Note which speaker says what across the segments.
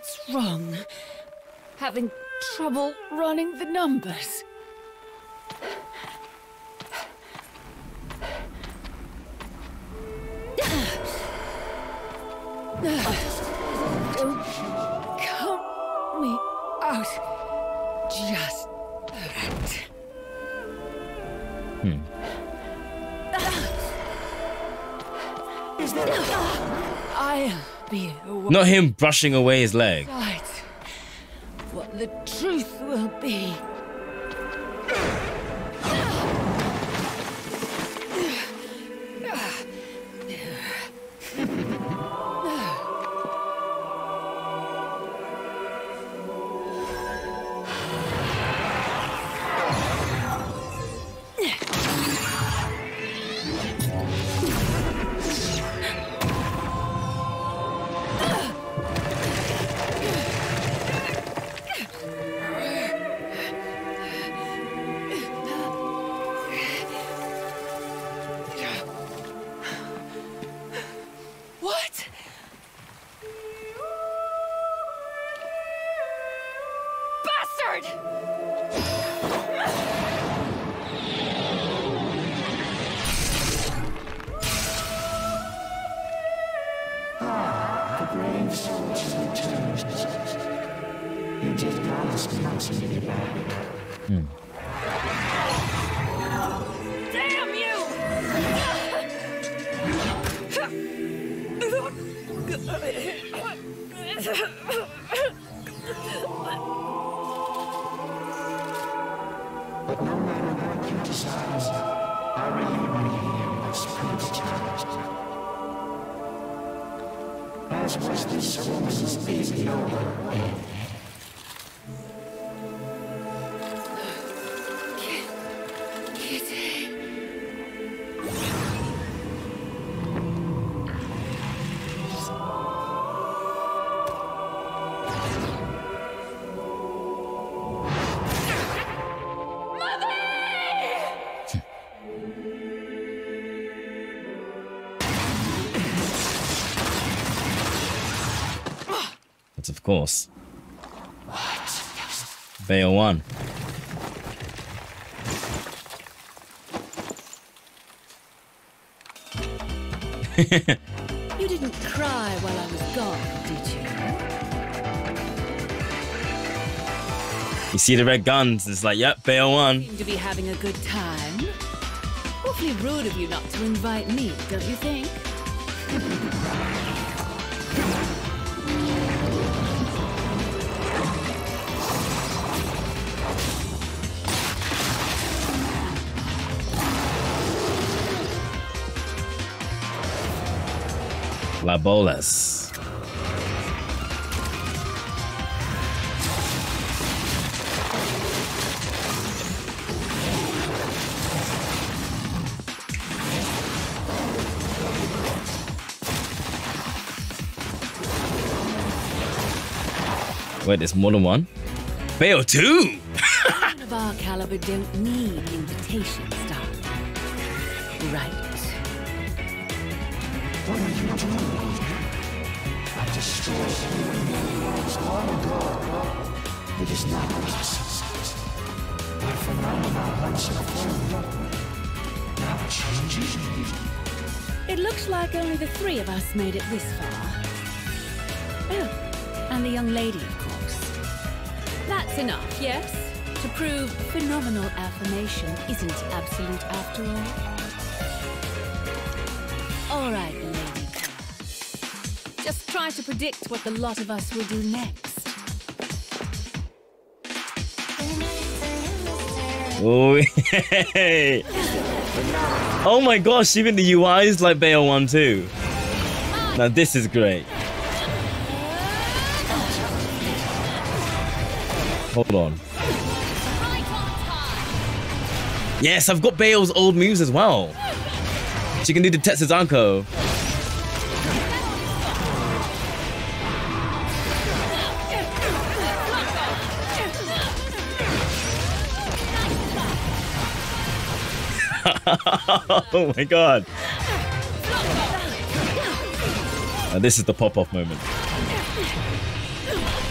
Speaker 1: What's wrong? Having trouble running the numbers? Don't count me out just yet. I'll be away.
Speaker 2: Not him brushing away his leg.
Speaker 1: What the truth will be.
Speaker 3: But no matter what you decide, I remain here must preach. As was this woman's baby over and
Speaker 2: of course. Bayo 1.
Speaker 1: You didn't cry while I was gone, did you?
Speaker 2: You see the red guns, it's like, yep, Bayo 1.
Speaker 1: Seem to be having a good time. Awfully rude of you not to invite me, don't you think?
Speaker 2: La Bolas. Wait, there's more than one? Bayo 2!
Speaker 1: Men of our caliber don't need invitations, darling. Right?
Speaker 3: what are you doing? I destroyed human worlds long ago. It is not processed. My phenomena once informed now changes me.
Speaker 1: It looks like only the three of us made it this far. Oh, and the young lady, of course. That's enough, yes? To prove phenomenal affirmation isn't absolute after all. All right, lady. Just try to predict what the lot of us will do next.
Speaker 2: Oh, hey. Oh my gosh, even the UI is like Bayo 1 too. Now this is great. Hold on. Yes, I've got Bayo's old moves as well. She can do the Tetsuzanko. Oh my god. Now this is the pop-off moment.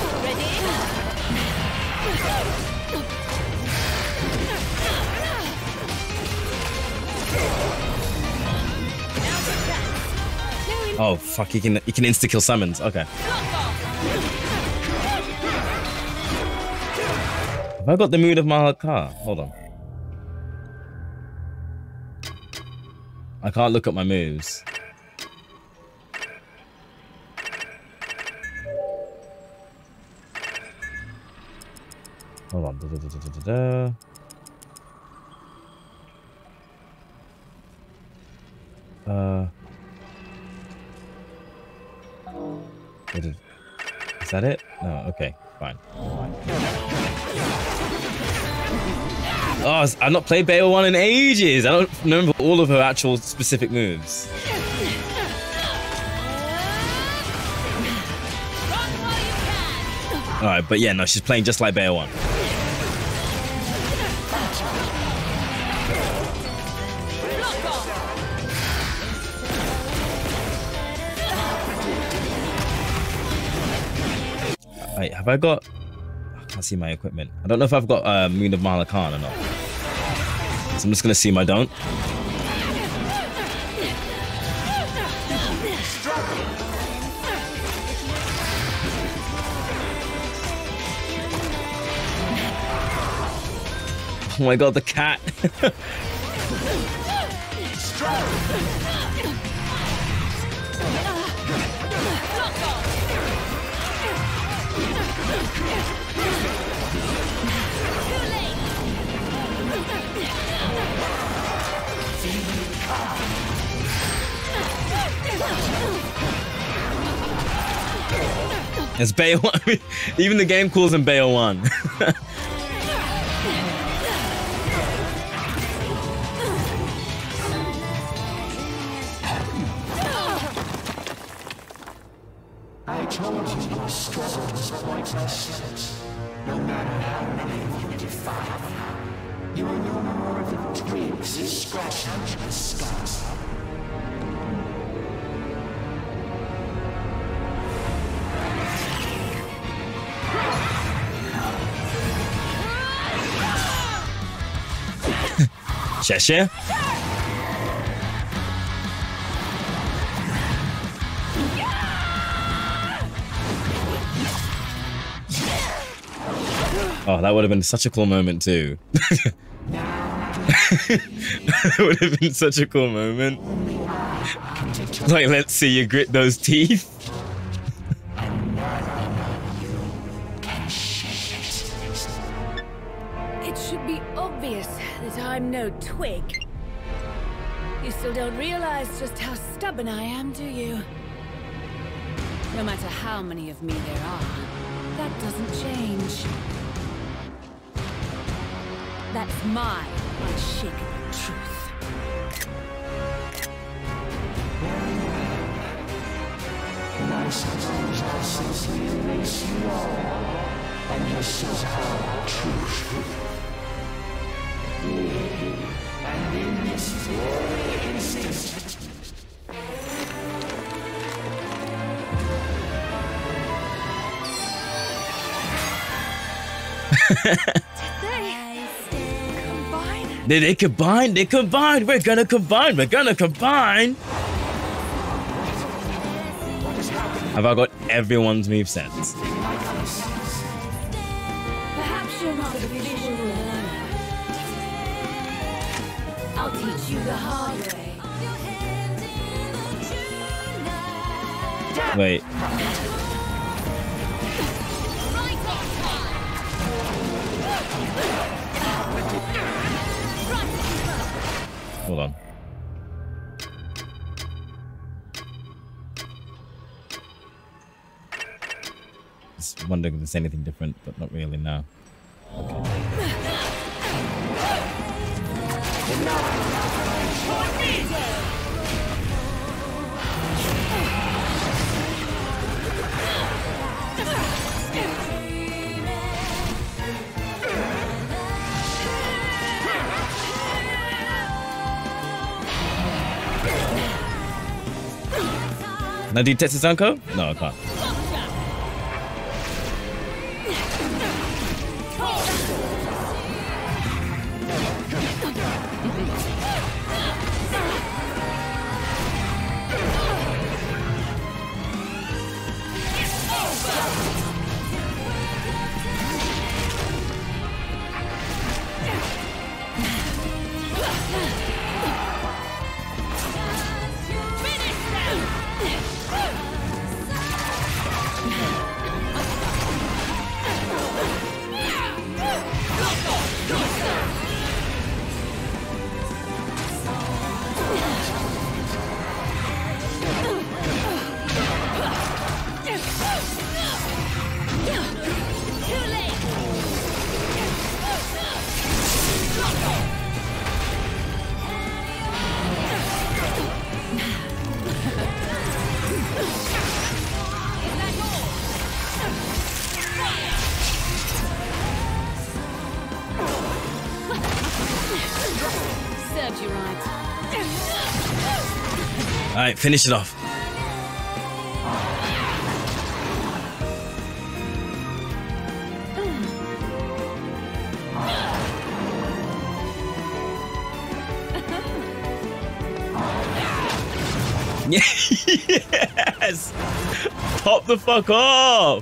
Speaker 2: Oh fuck! He can insta kill summons. Okay. Have I got the mood of Mahalakar? Hold on. I can't look up my moves. Hold on. Is that it? No, okay, fine. Oh, I've not played Bayo 1 in ages. I don't remember all of her actual specific moves. Alright, but yeah, no, she's playing just like Bayo 1. Wait, have I got... I can't see my equipment. I don't know if I've got Moon of Mahalakar or not. So I'm just gonna assume I don't. Oh my god, the cat! It's Bayo 1. Even the game calls him Bayo 1.
Speaker 3: I told you your struggle was pointless. No matter how many of you defy me, you are no more than twigs scratching the sky.
Speaker 2: Cheshire? Oh, that would have been such a cool moment too. That would have been such a cool moment. Like, let's see you grit those teeth.
Speaker 1: It should be obvious that I'm no twig. You still don't realize just how stubborn I am, do you? No matter how many of me there are, that doesn't change. That's my unshakable truth.
Speaker 3: And I suppose I'll simply erase you all, and this is our truth. And in this very instant,
Speaker 2: They combine? They combine! We're gonna combine! We're gonna combine! Have I got everyone's movesets?
Speaker 1: Perhaps you're not a visual learner. I'll teach you the hard way.
Speaker 2: Wait. Hold on. Just wondering if there's anything different, but not really now. Okay. Can I do Tetsusanko? No, I can't. Alright, finish it off. Yes! Pop the fuck off!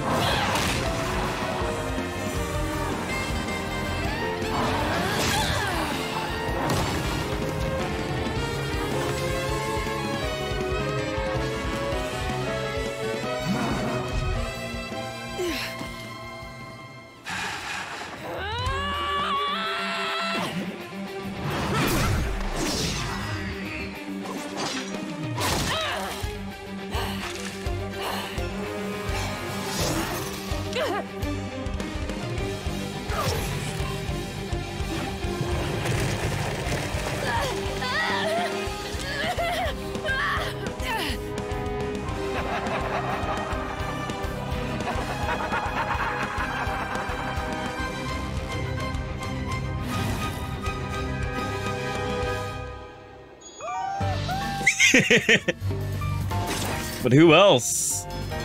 Speaker 2: But who else?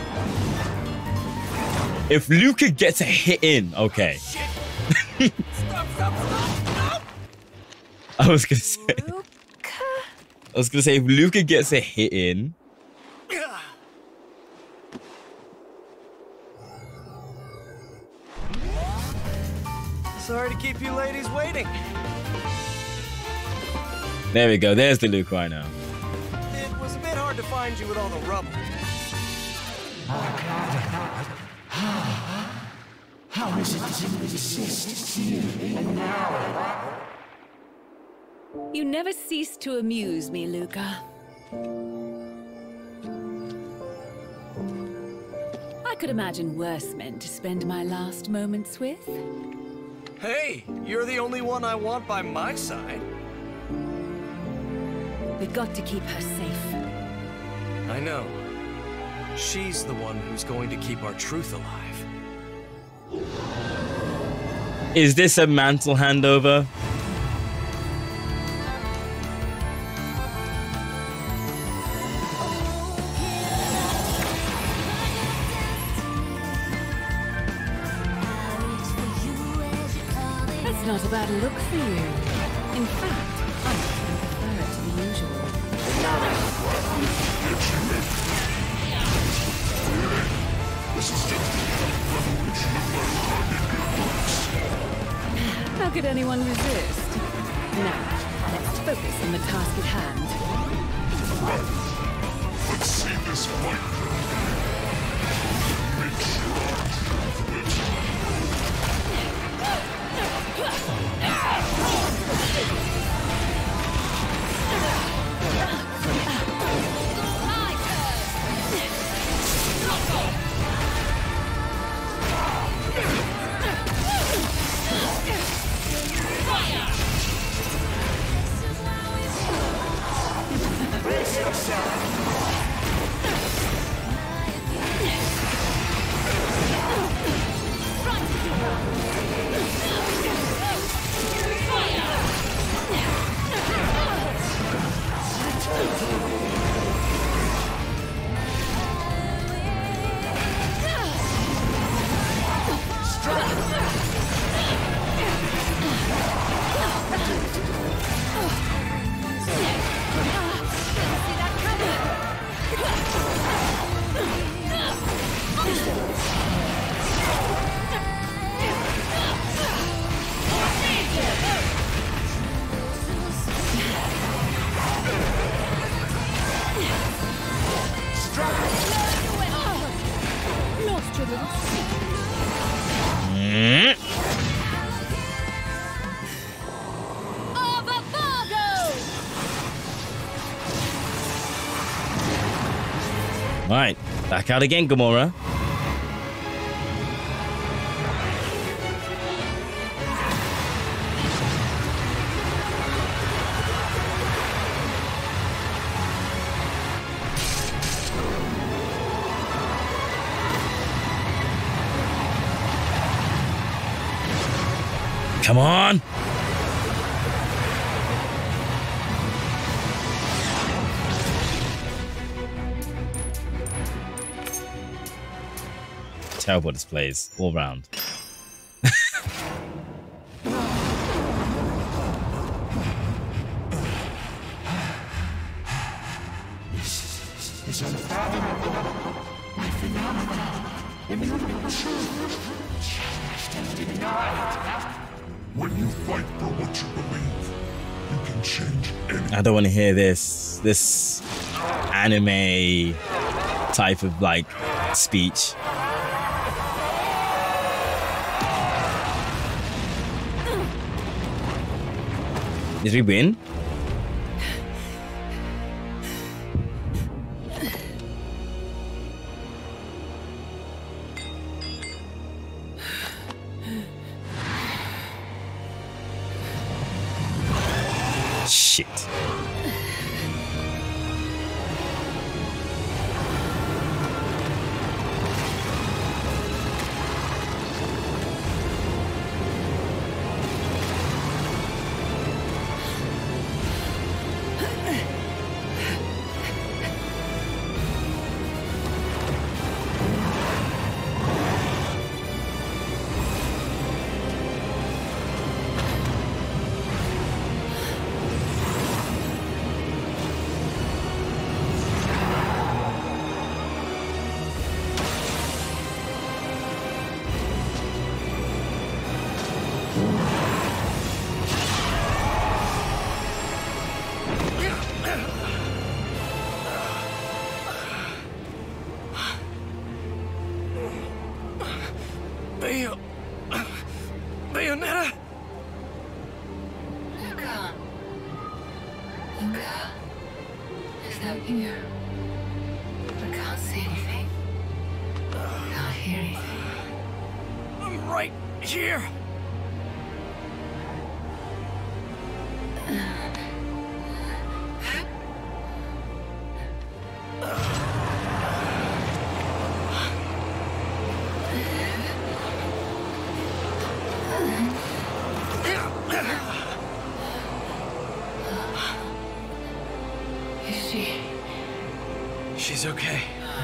Speaker 2: If Luca gets a hit in, okay.
Speaker 4: Stop.
Speaker 2: I was gonna say if Luca gets a hit in.
Speaker 4: Sorry to keep you ladies waiting.
Speaker 2: There we go. There's the Luca I know.
Speaker 4: It was a bit hard to find you with all the rubble.
Speaker 3: How is it that you resist here and now?
Speaker 1: You never cease to amuse me, Luca. I could imagine worse men to spend my last moments with.
Speaker 4: Hey, you're the only one I want by my side.
Speaker 1: We've got to keep her safe.
Speaker 4: I know. She's the one who's going to keep our truth alive.
Speaker 2: Is this a mantle handover?
Speaker 1: That's not a bad look for you. In fact, I actually prefer it to the usual. How could anyone resist? Now, let's focus on the task at hand.
Speaker 3: Let's see this fight. Make sure
Speaker 2: Right, back out again, Gamora. Come on. terrible at this plays all round.
Speaker 3: It's unfathomable. My phenomenon. Immovable truth. Just denied. When you fight for what you believe, you can change anything.
Speaker 2: I don't want to hear this anime type of like speech. Did we win? Shit.
Speaker 4: Bayonetta?
Speaker 5: Luca. Luca. Is that you? I can't see anything. Can't hear anything.
Speaker 4: I'm right here.
Speaker 5: Is she?
Speaker 4: She's okay.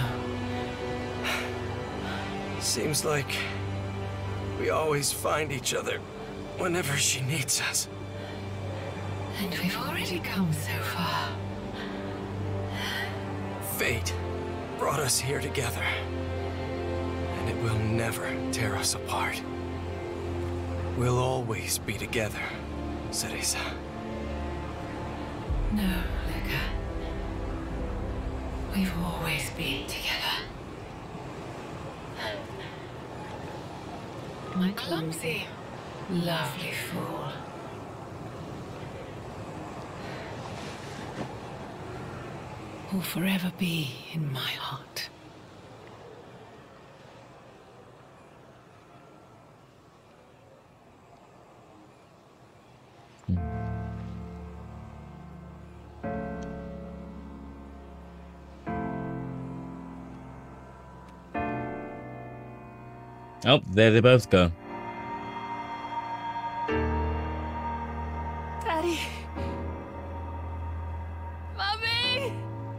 Speaker 4: Seems like we always find each other whenever she needs us.
Speaker 5: And we've already come so far.
Speaker 4: Fate brought us here together, and it will never tear us apart. We'll always be together, Cereza.
Speaker 5: No, Luca. We've always been together. My clumsy, lovely fool. Will forever be in my heart.
Speaker 2: Oh, there they both go.
Speaker 1: Daddy. Mommy!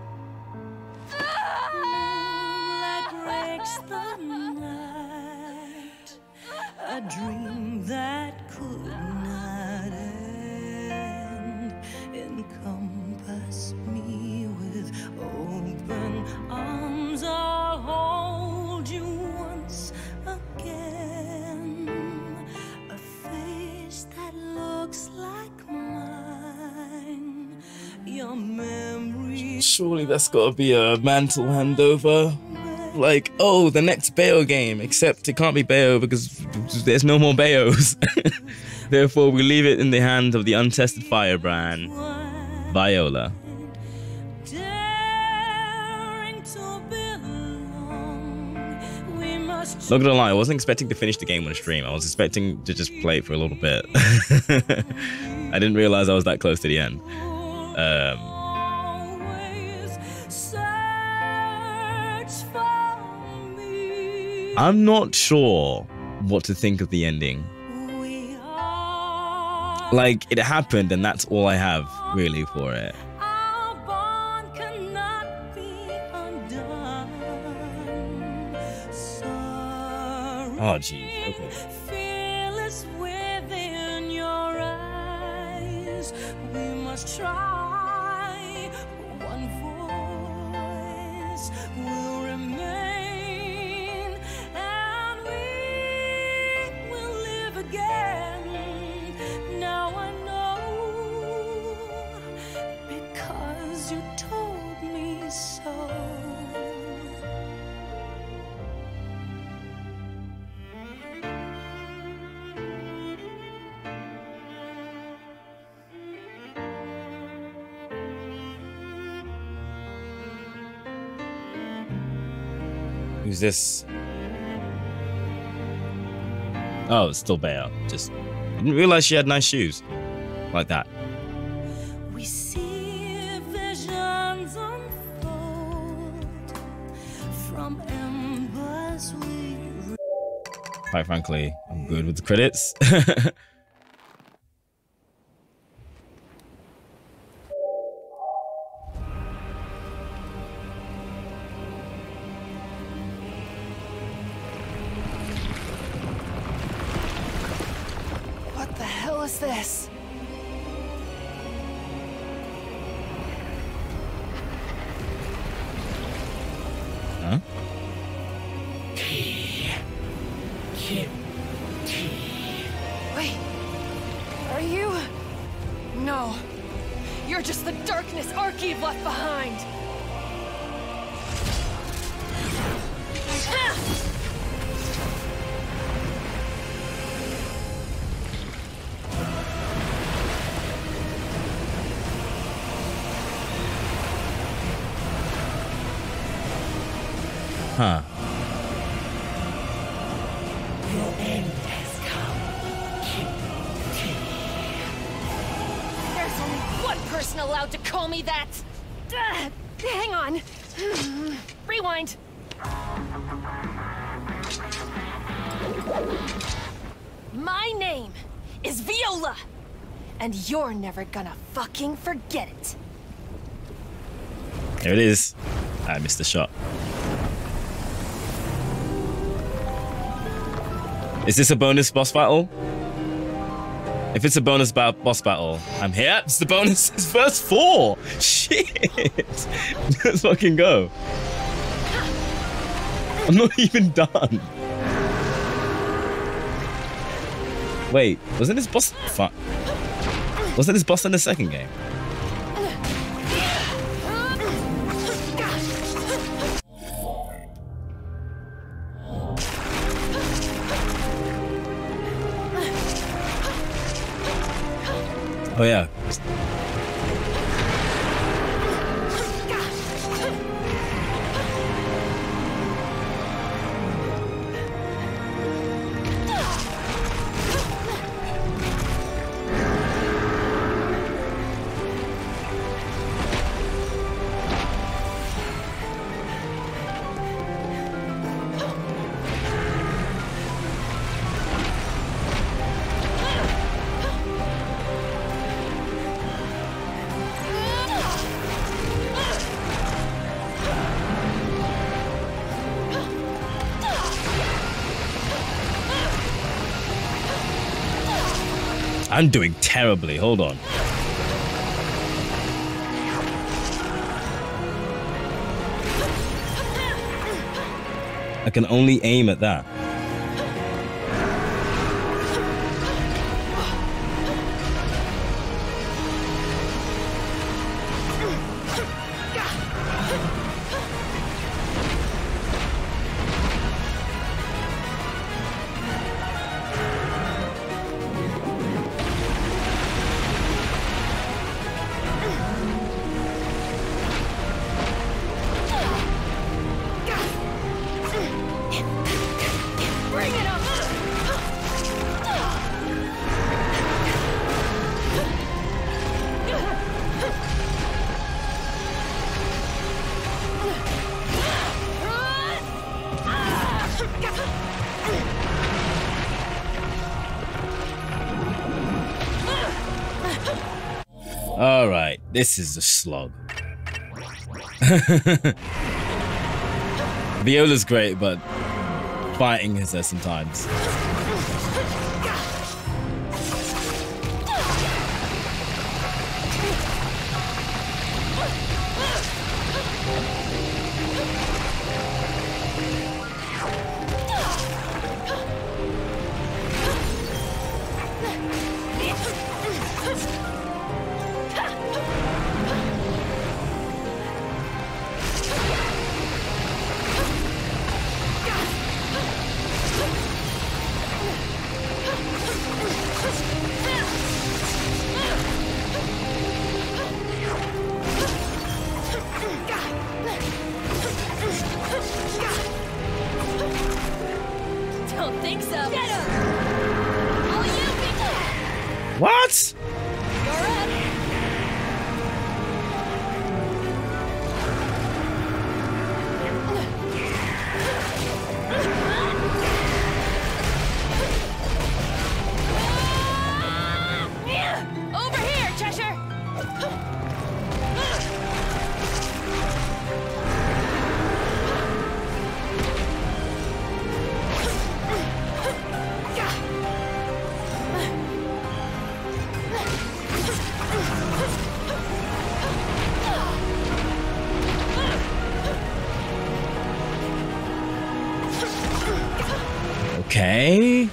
Speaker 6: Moonlight breaks the night, a dream that could not end. Encompass me with open arms, I'll hold you once again. A face that looks like mine, your memory.
Speaker 2: Surely that's gotta be a mantle handover. Like, oh, the next Bayo game, except it can't be Bayo because there's no more Bayos. Therefore, we leave it in the hands of the untested firebrand, Viola. Not gonna lie, I wasn't expecting to finish the game on a stream. I was expecting to just play it for a little bit. I didn't realize I was that close to the end. I'm not sure what to think of the ending. Like, it happened and that's all I have really for it. Oh, jeez. Okay.
Speaker 6: fearless within your eyes. We must try. One voice will remain, and we will live again. Now I know, because you told me so.
Speaker 2: Who's this? Oh, it's still Bayo. Just didn't realize she had nice shoes like that.
Speaker 6: We see visions unfold from embers we
Speaker 2: Quite frankly, I'm good with the credits.
Speaker 5: What the hell is this?
Speaker 2: Huh?
Speaker 5: Wait, are you? No, you're just the darkness Arkeev left behind.
Speaker 2: Huh.
Speaker 3: Your end has come.
Speaker 5: There's only one person allowed to call me that. Hang on. Rewind. My name is Viola, and you're never gonna fucking forget it.
Speaker 2: There it is. I missed the shot. Is this a bonus boss battle? If it's a bonus boss battle, I'm here. It's the bonus. It's verse 4. Shit. Let's fucking go. I'm not even done. Wait, wasn't this boss? Fuck. Wasn't this boss in the second game? Oh yeah. I'm doing terribly. Hold on. I can only aim at that.
Speaker 5: Bring it on!
Speaker 2: All right, this is a slog. Viola's great, but fighting is there sometimes.
Speaker 1: Don't think so. Get him! All you people!
Speaker 2: What?
Speaker 1: You're up. Over here, Cheshire!
Speaker 2: Okay.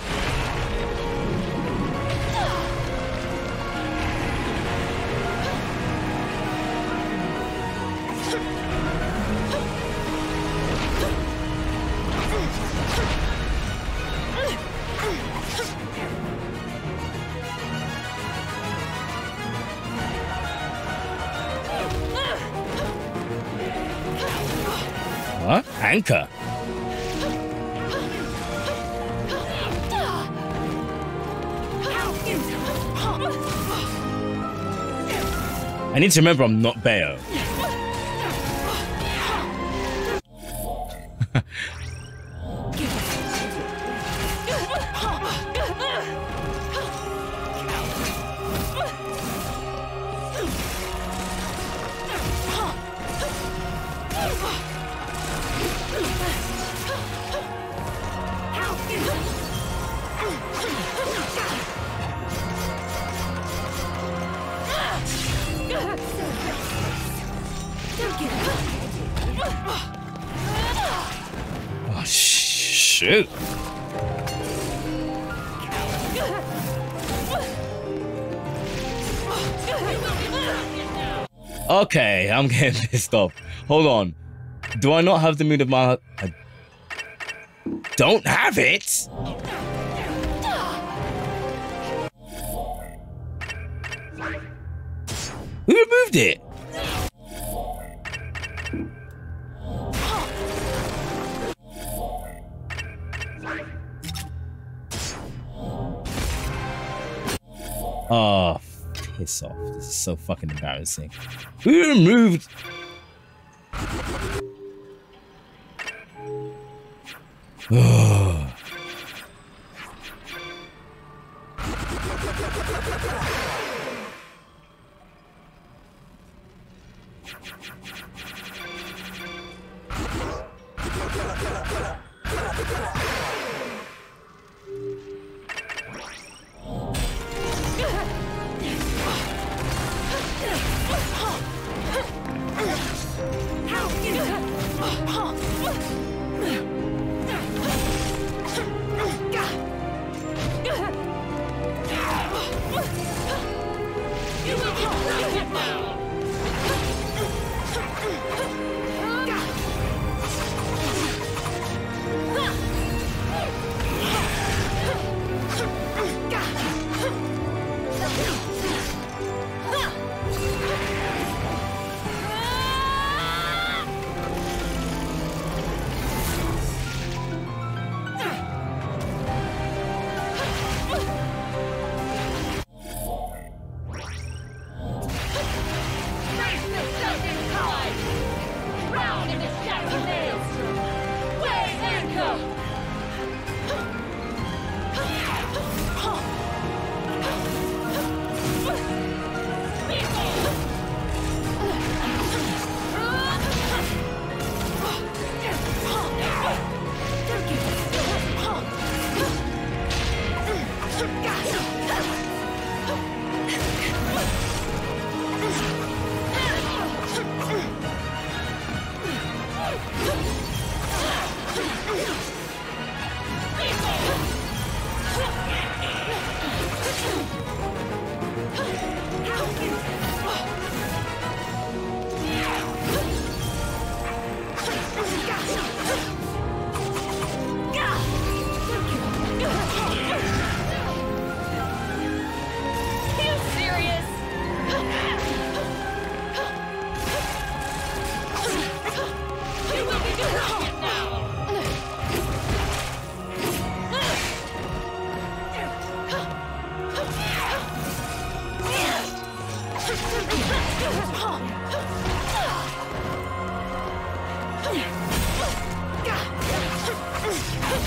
Speaker 2: What? Anchor. I need to remember I'm not Bayo. Oh, shoot. Okay, I'm getting pissed off. Hold on. Do I not have the mood of my... I don't have it? Who removed it? Oh, piss off. This is so fucking embarrassing. Who removed... Oh.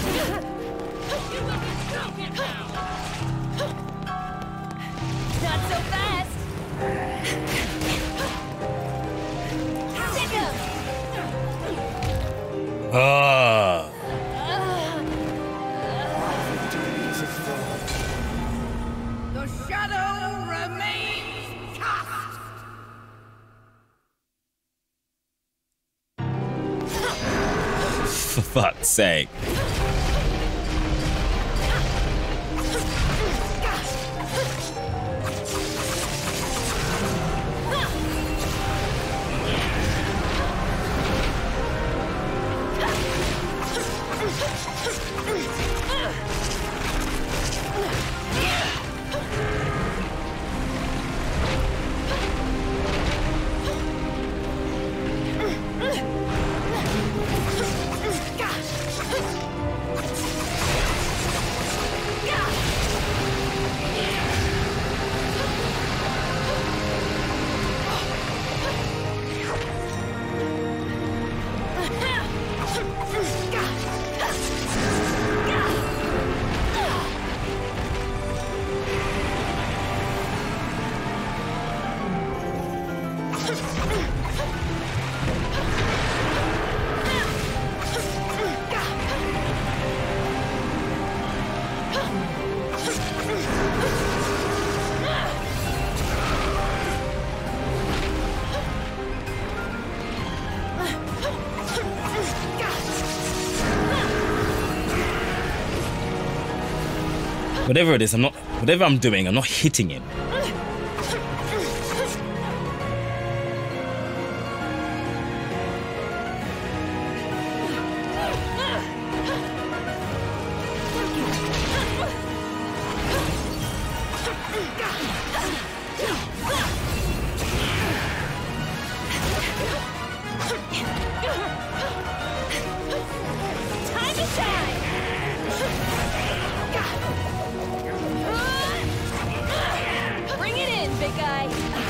Speaker 1: Not so fast. Sick 'em.
Speaker 2: Ah.
Speaker 6: The shadow remains cast.
Speaker 2: For fuck's sake. Whatever it is, whatever I'm doing, I'm not hitting him.
Speaker 1: Time to shine. Bring it in, big guy.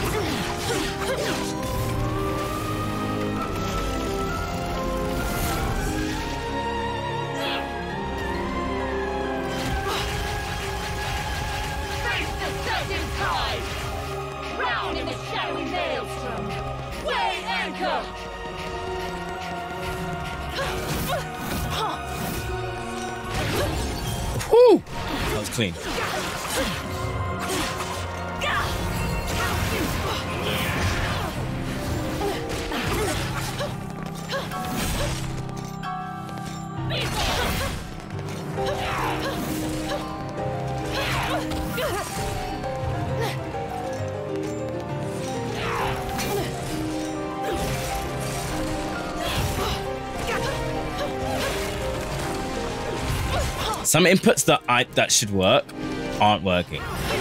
Speaker 6: Face the sudden tide. Drown in the shadowy maelstrom. Weigh anchor.
Speaker 2: Whew! That was clean. Some inputs that should work aren't working.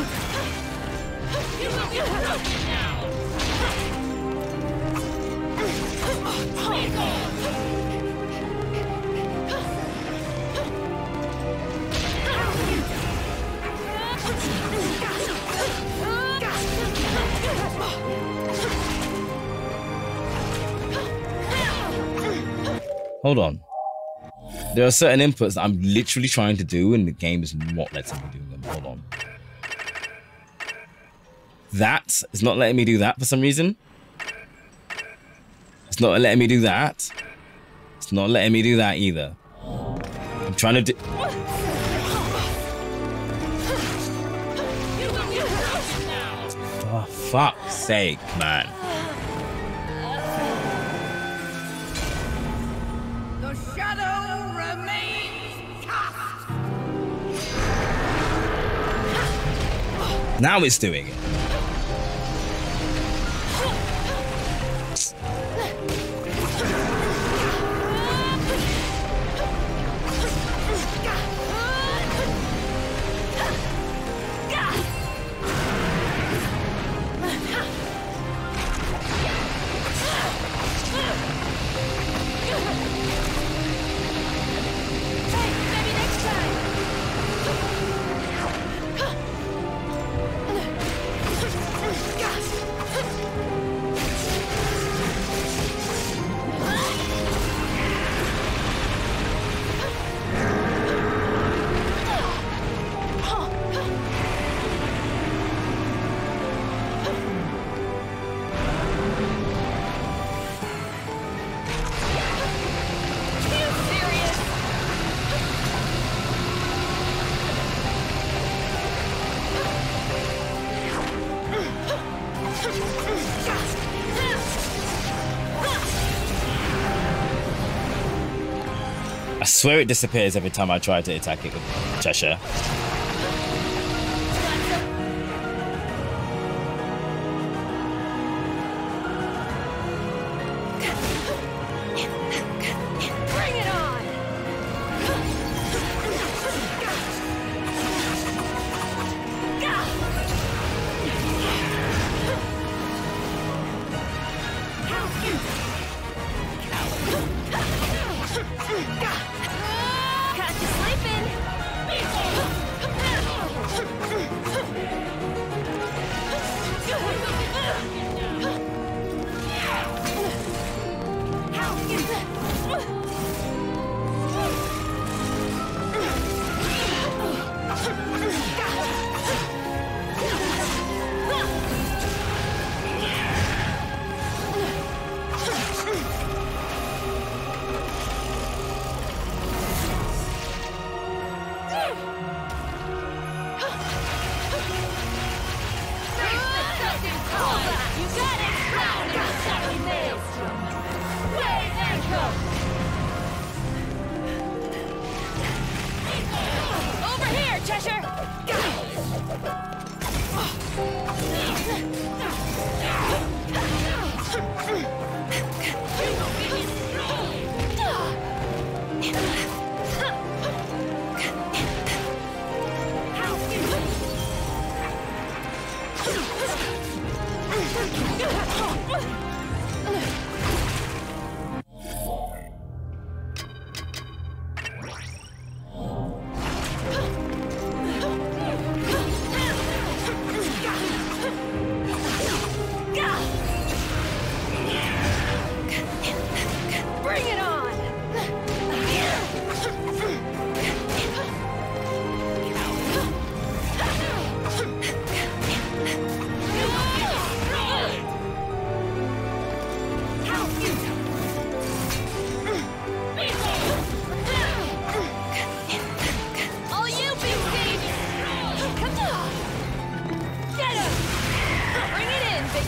Speaker 2: Hold on. There are certain inputs that I'm literally trying to do and the game is not letting me do them. Hold on. That is not letting me do that for some reason. It's not letting me do that. It's not letting me do that either. I'm trying to do... For fuck's sake, man.
Speaker 6: The shadow remains cast.
Speaker 2: Now it's doing it. swear it disappears every time I try to attack it with Cheshire.
Speaker 6: Bring it on!
Speaker 5: Catch you sleeping.
Speaker 6: You got it! Round in the shadowy maelstrom! Way echo!
Speaker 5: Over here, Cheshire.
Speaker 6: Bring it on!
Speaker 5: All you, big thief.
Speaker 6: Come on! Get him!
Speaker 5: Bring it in, big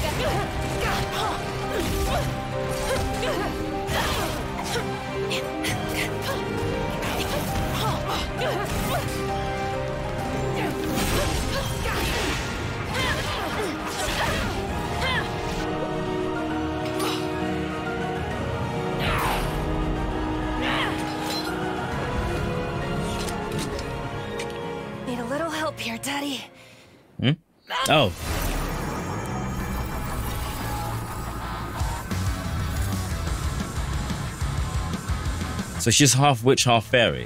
Speaker 5: Need a little help here, Daddy.
Speaker 2: Oh. So she's half witch, half fairy.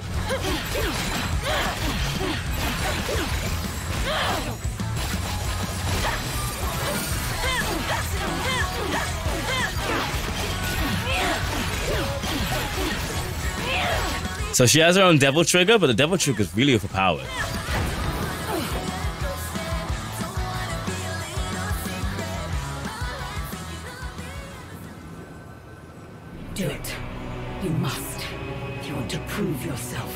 Speaker 2: So she has her own devil trigger, but the devil trigger is really overpowered.
Speaker 7: Do it. You must. If you want to prove yourself.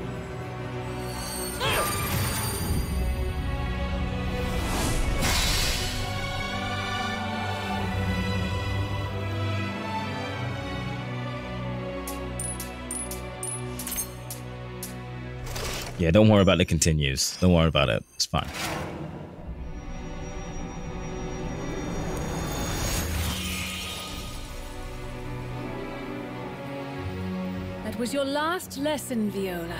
Speaker 2: Yeah, don't worry about the continues. Don't worry about it. It's fine.
Speaker 1: That was your last lesson, Viola.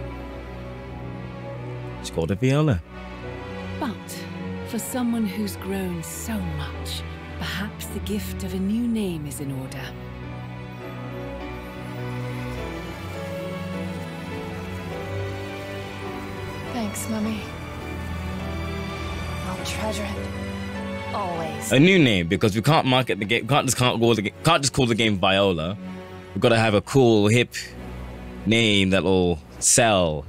Speaker 2: It's called a Viola.
Speaker 1: But for someone who's grown so much, perhaps the gift of a new name is in order.
Speaker 5: Thanks, Mummy. I'll treasure it. Always.
Speaker 2: A new name, because we can't market the game. Can't just call the game Viola. We've got to have a cool, hip name that'll sell.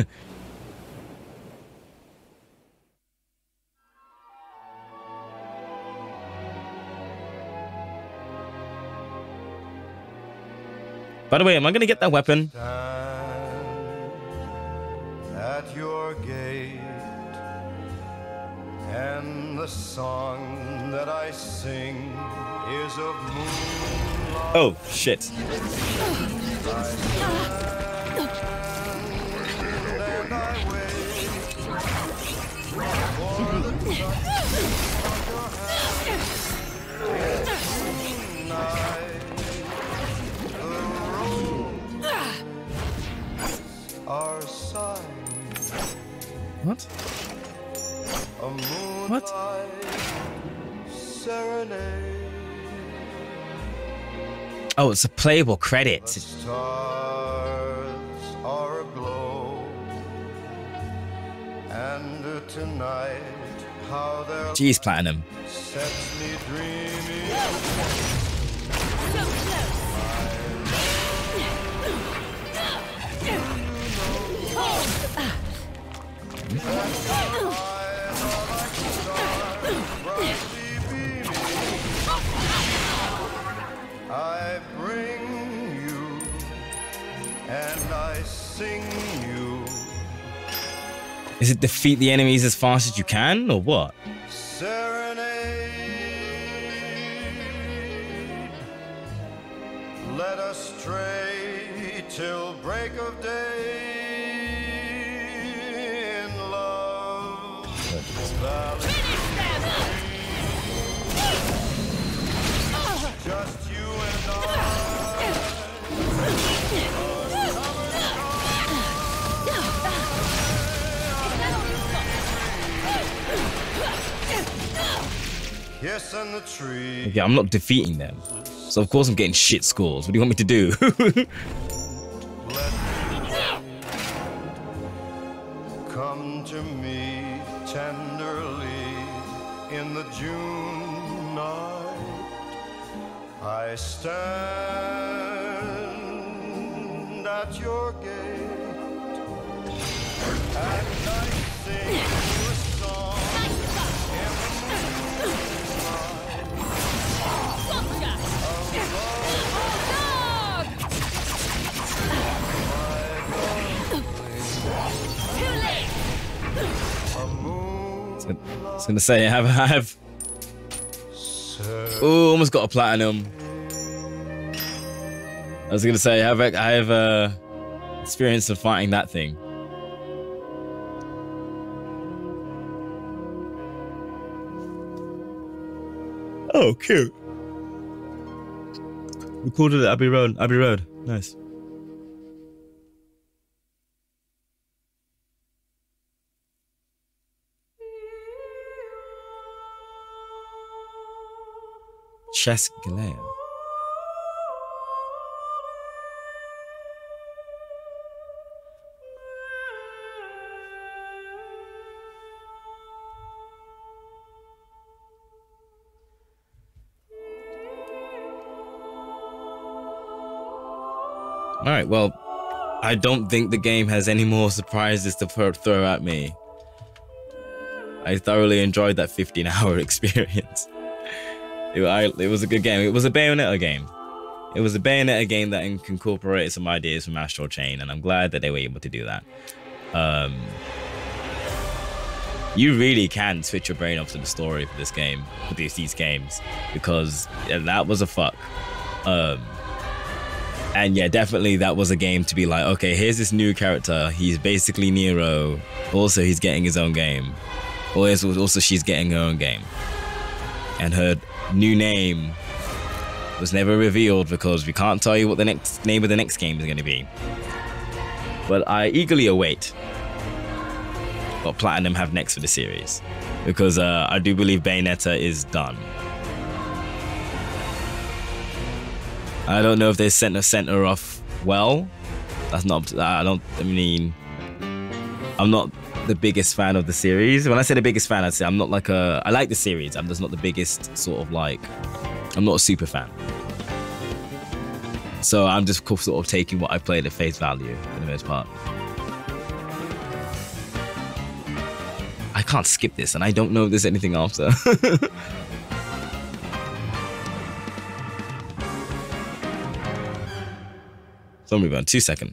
Speaker 2: By the way, am I gonna get that weapon?
Speaker 8: At your gate, and the song that I sing is of moonlight.
Speaker 2: Oh shit!
Speaker 8: And I wait for the touch of your hand. Tonight, the roses are sighing.
Speaker 2: What?
Speaker 8: A moonlight
Speaker 2: What?
Speaker 8: serenade.
Speaker 2: Oh, it's a playable credit.
Speaker 8: Stars are aglow, and tonight, how their
Speaker 2: Jeez, Platinum.
Speaker 8: sets me dreaming.
Speaker 1: So close.
Speaker 8: I bring you, and I sing you.
Speaker 2: Is it defeat the enemies as fast as you can, or what?
Speaker 8: Serenade. Let us stray till break of day in love's valley. Just you and I. Kiss in the tree.
Speaker 2: Okay, I'm not defeating them. So of course I'm getting shit scores. What do you want me to do?
Speaker 8: Come to me tenderly in the June night. I stand at your gate and I sing you a song in the
Speaker 2: I was gonna say I have. Oh, almost got a platinum. I was gonna say I have experience of fighting that thing. Oh, cute. Recorded at Abbey Road. Abbey Road. Nice. Chess Galeo. All right, well, I don't think the game has any more surprises to throw at me. I thoroughly enjoyed that 15-hour experience. It was a good game. It was a Bayonetta game. It was a Bayonetta game that incorporated some ideas from Astral Chain, and I'm glad that they were able to do that. You really can switch your brain off to the story for this game, for these games, because that was a fuck. And yeah, definitely that was a game to be like, okay, here's this new character. He's basically Nero. Also, he's getting his own game. Also, she's getting her own game. And her new name was never revealed because we can't tell you what the next name of the next game is going to be. But I eagerly await what Platinum have next for the series, because I do believe Bayonetta is done. I don't know if they sent her off well. That's not. I mean, I'm not the biggest fan of the series. When I say the biggest fan, I'd say I'm not like a. I like the series. I'm just not the biggest sort of like. I'm not a super fan. So I'm just sort of taking what I played at face value for the most part. I can't skip this, and I don't know if there's anything after. So I'm moving on. 2 seconds.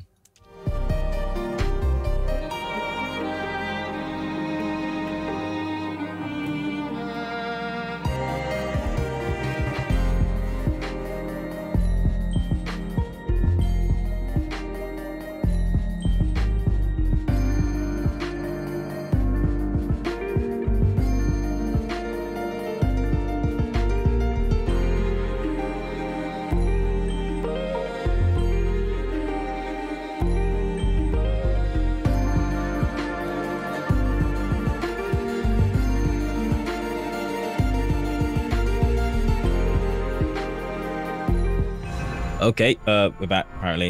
Speaker 2: Okay, we're back apparently.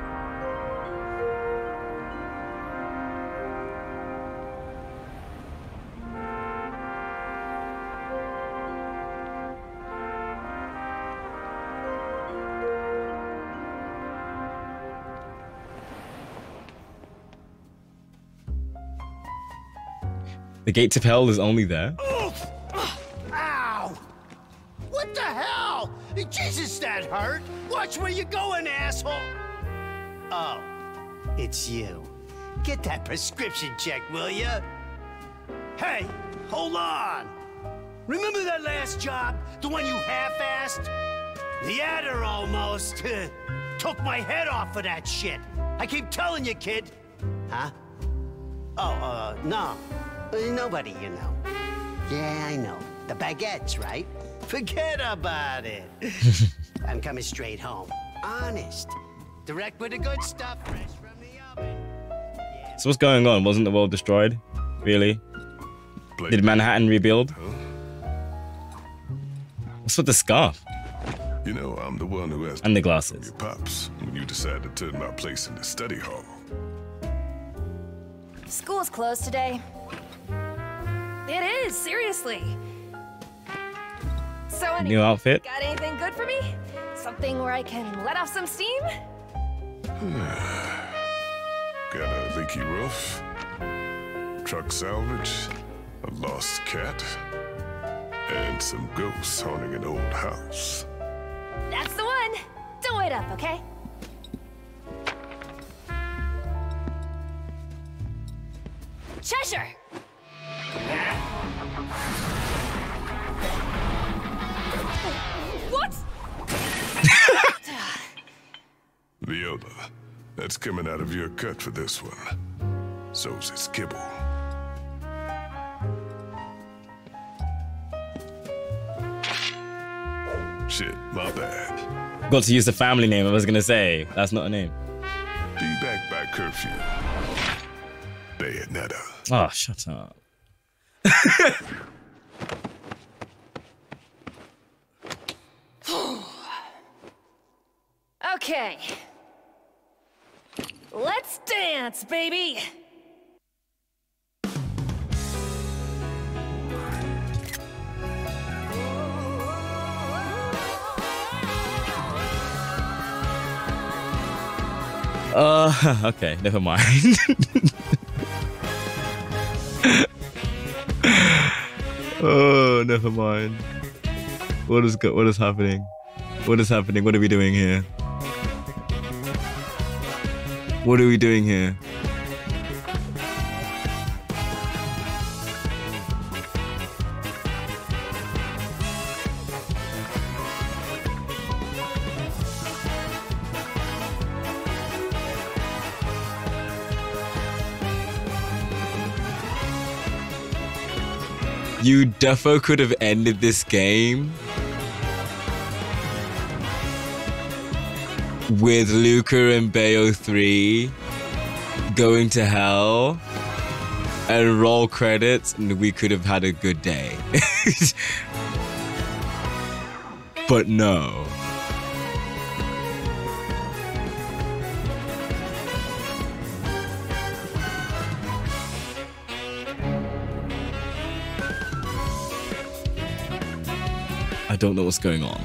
Speaker 2: The gates of hell is only there.
Speaker 3: Oof! Ow! What the hell? Jesus, that hurt! Watch where you're going, asshole! Oh, it's you. Get that prescription checked, will ya? Hey, hold on! Remember that last job? The one you half-assed? The adder almost took my head off for that shit. I keep telling you, kid. Huh? Oh, no. Nobody you know. Yeah, I know. The baguettes, right? Forget about it. I'm coming straight home. Honest. Direct with the good stuff, fresh from the oven. Yeah.
Speaker 2: So what's going on? Wasn't the world destroyed? Really? Did Manhattan rebuild? What's with the scarf?
Speaker 9: You know, I'm the one who asked
Speaker 2: and the glasses.
Speaker 9: Your pops when you decided to turn my place into study hall.
Speaker 5: School's closed today. It is, seriously. So anyway,
Speaker 2: new outfit?
Speaker 5: Got anything good for me? Something where I can let off some steam?
Speaker 9: Got a leaky roof, truck salvage, a lost cat, and some ghosts haunting an old house.
Speaker 5: That's the one. Don't wait up, okay? Cheshire! What?
Speaker 9: Viola, that's coming out of your cut for this one. So's its kibble. Shit, my bad.
Speaker 2: Got to use the family name, I was gonna say. That's not a name.
Speaker 9: Be back by curfew. Bayonetta.
Speaker 2: Oh, shut up.
Speaker 5: Okay. Let's dance, baby!
Speaker 2: Okay, never mind. Oh, never mind. What is happening? What is happening? What are we doing here? What are we doing here? You defo could have ended this game with Luca and Bayo 3 going to hell and roll credits, and we could have had a good day. But no. I don't know what's going on.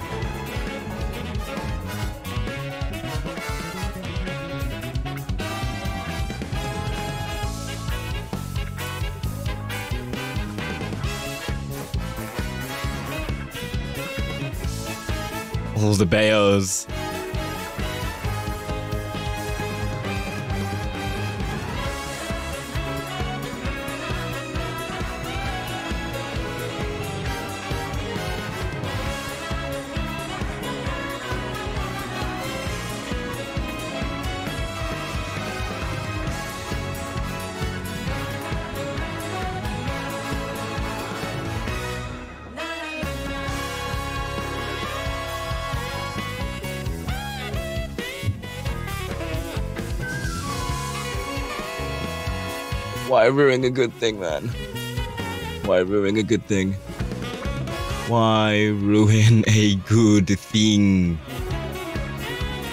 Speaker 2: All the Bayos. Why ruin a good thing, man? Why ruin a good thing? Why ruin a good thing?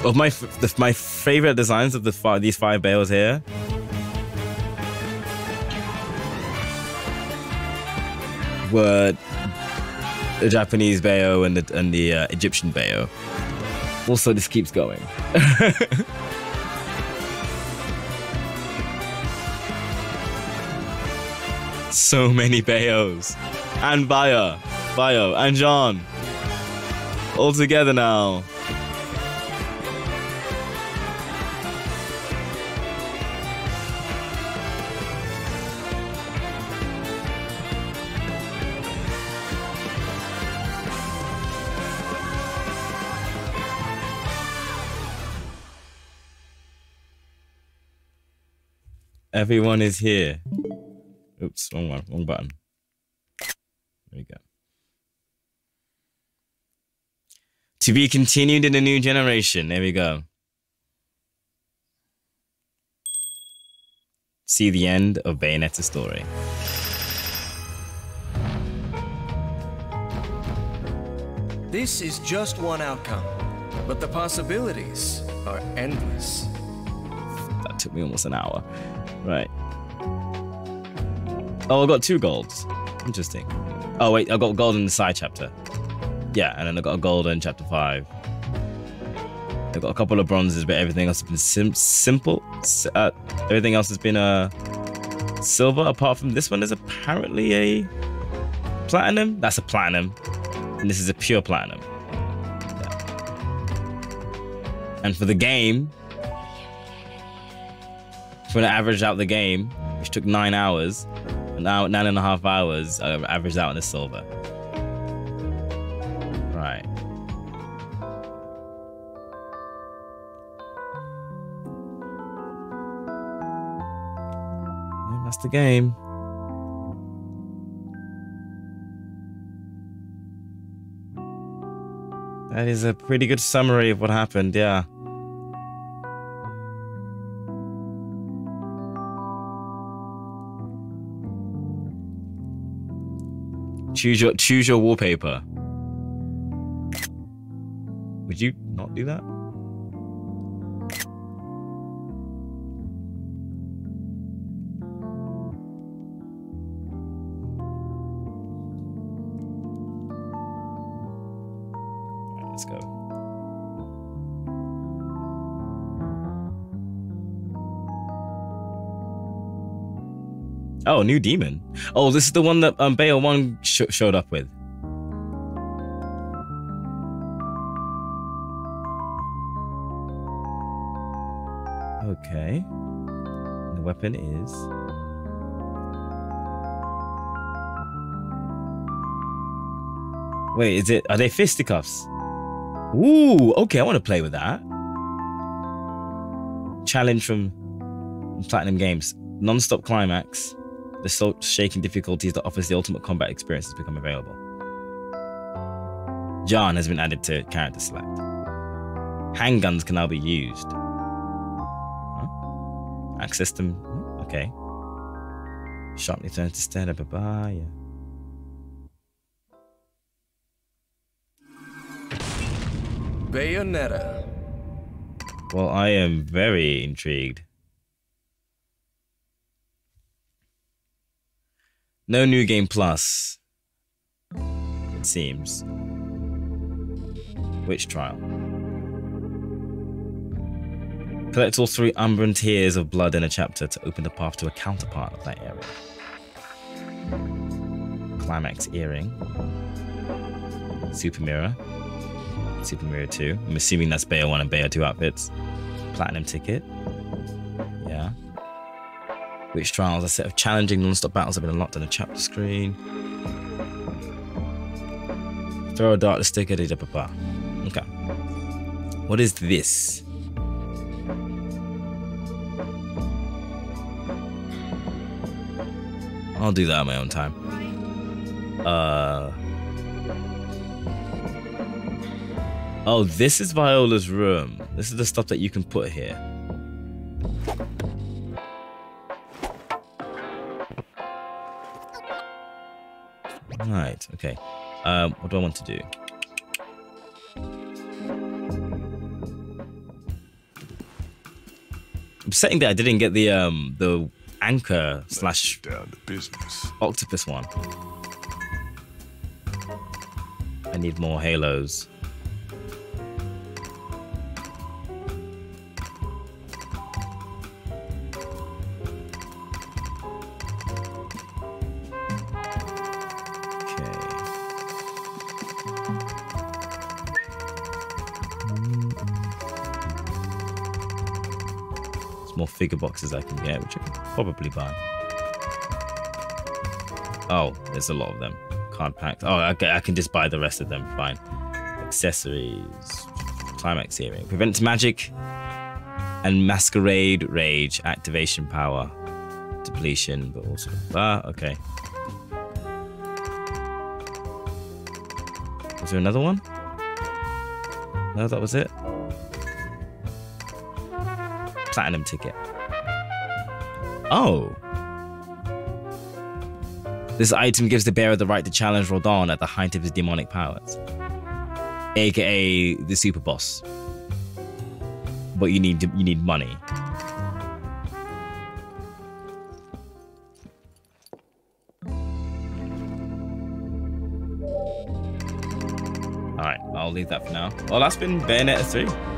Speaker 2: Of my favorite designs of these 5 Baos here. Were the Japanese Bao and the Egyptian Bao. Also, this keeps going. So many Baos. And Bio, and John. All together now. Everyone is here. Oops, wrong one, wrong button. There we go. To be continued in the new generation. There we go. See the end of Bayonetta's story.
Speaker 4: This is just one outcome, but the possibilities are endless.
Speaker 2: That took me almost an hour. Right. Oh, I got 2 golds. Interesting. Oh, wait, I got gold in the side chapter. Yeah, and then I got a gold in chapter 5. I got a couple of bronzes, but everything else has been simple. Everything else has been silver, apart from this one is apparently a platinum. That's a platinum. And this is a pure platinum. Yeah. And for the game, if we're gonna average out the game, which took 9 hours, and now 9.5 hours, I averaged out in the silver. Right. Yeah, that's the game. That is a pretty good summary of what happened, yeah. Choose your wallpaper. Would you not do that? Alright, let's go. Oh, new demon. Oh, this is the one that Bayo 1 showed up with. Okay. The weapon is... Wait, is it... Are they fisticuffs? Ooh, okay, I want to play with that. Challenge from Platinum Games. Non-stop climax. The soul-shaking difficulties that offers the ultimate combat experience has become available. John has been added to character select. Handguns can now be used. Huh? Access them. Okay. Sharply turns to stand up. Yeah.
Speaker 4: Bayonetta.
Speaker 2: Well, I am very intrigued. No new game plus, it seems. Witch Trial. Collect all 3 Umbran tears of blood in a chapter to open the path to a counterpart of that area. Climax Earring. Super Mirror. Super Mirror 2. I'm assuming that's Bayo 1 and Bayo 2 outfits. Platinum Ticket. Yeah. Witch Trials, a set of challenging non-stop battles have been unlocked on the chapter screen. Throw a dart to stick at it. Okay. What is this? I'll do that on my own time. Oh, this is Viola's room. This is the stuff that you can put here. Right, okay. What do I want to do? upsetting that I didn't get the anchor slash
Speaker 9: down to business.
Speaker 2: octopus one. I need more halos. More figure boxes I can get, which I can probably buy. Oh, there's a lot of them. Card packs. Oh, I can just buy the rest of them. Fine. Accessories. Climax earring. Prevents magic and masquerade rage. Activation power. Depletion, but also. Okay. Was there another one? No, that was it. Platinum ticket. Oh. This item gives the bearer the right to challenge Roldan at the height of his demonic powers, aka the super boss. But you need money. All right, I'll leave that for now. Well, that's been Bayonetta 3.